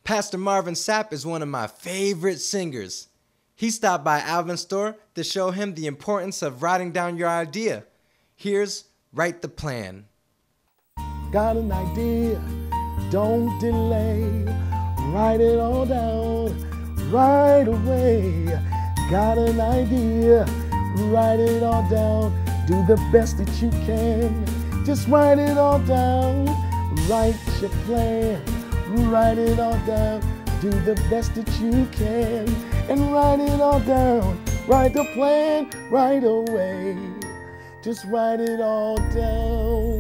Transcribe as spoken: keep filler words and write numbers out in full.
Pastor Marvin Sapp is one of my favorite singers. He stopped by Alvin's store to show him the importance of writing down your idea. Here's Write the Plan. Got an idea, don't delay. Write it all down right away. Got an idea, write it all down. Do the best that you can. Just write it all down. Write your plan. Write it all down. Do the best that you can. And write it all down. Write the plan right away. Just write it all down.